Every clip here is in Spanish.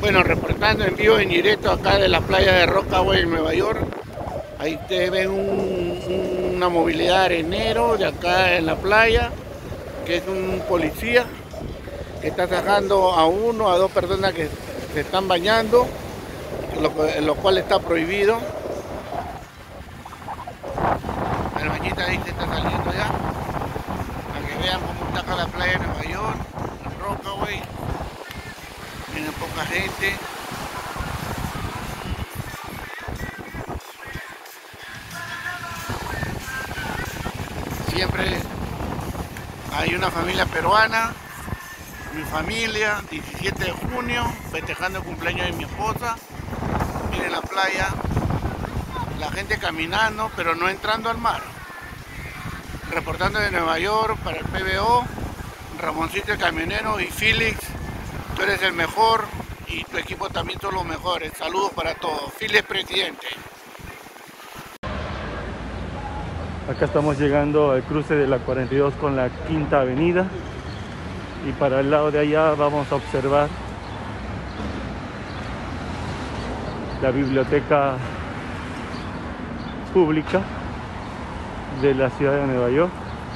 Bueno, reportando en vivo en directo acá de la playa de Rockaway en Nueva York. Ahí ustedes ven una movilidad arenero de acá en la playa, que es un policía que está sacando a uno, a dos personas que se están bañando, lo cual está prohibido. El bañista ahí se está saliendo ya, para que vean cómo está acá la playa de Nueva York, en Rockaway. Viene poca gente. Siempre hay una familia peruana, mi familia, 17 de junio, festejando el cumpleaños de mi esposa. Miren la playa, la gente caminando, pero no entrando al mar. Reportando de Nueva York para el PBO, Ramoncito el camionero y Félix, tú eres el mejor y tu equipo también son los mejores. Saludos para todos. Félix, presidente. Acá estamos llegando al cruce de la 42 con la Quinta Avenida y para el lado de allá vamos a observar la biblioteca pública de la ciudad de Nueva York.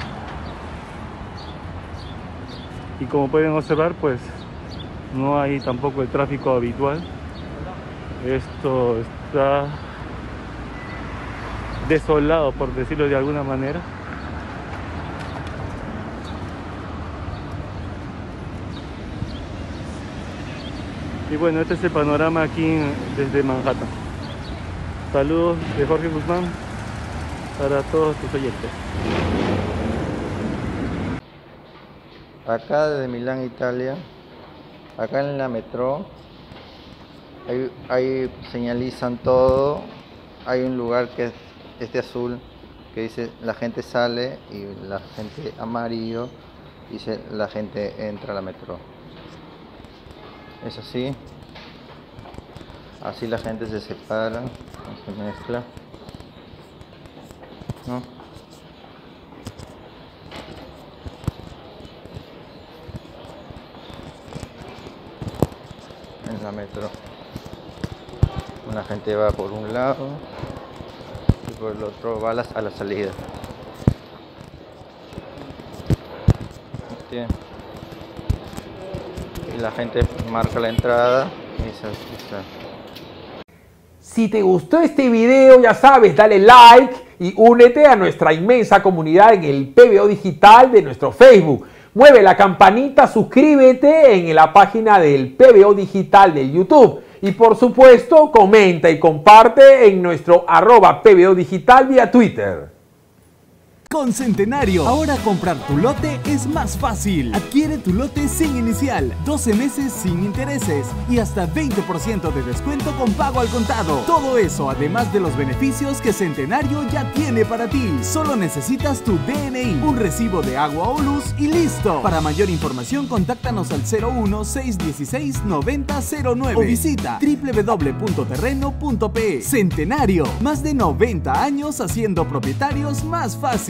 Y como pueden observar, pues no hay tampoco el tráfico habitual. Esto está desolado, por decirlo de alguna manera. Y bueno, este es el panorama aquí desde Manhattan. Saludos de Jorge Guzmán para todos tus oyentes. Acá desde Milán, Italia, acá en la metro, ahí señalizan todo. Hay un lugar que es este azul que dice la gente sale y la gente amarillo dice la gente entra a la metro. Es así. Así la gente se separa, se mezcla, ¿no? En la metro. La gente va por un lado y por el otro va a la salida. ¿Sí? Y la gente marca la entrada y se... Si te gustó este video, ya sabes, dale like y únete a nuestra inmensa comunidad en el PBO Digital de nuestro Facebook. Mueve la campanita, suscríbete en la página del PBO Digital de YouTube. Y por supuesto, comenta y comparte en nuestro @PBO Digital vía Twitter. Con Centenario, ahora comprar tu lote es más fácil. Adquiere tu lote sin inicial, 12 meses sin intereses y hasta 20% de descuento con pago al contado. Todo eso, además de los beneficios que Centenario ya tiene para ti. Solo necesitas tu DNI, un recibo de agua o luz y listo. Para mayor información, contáctanos al 01-616-9009 o visita www.terreno.pe. Centenario, más de 90 años haciendo propietarios más fácil.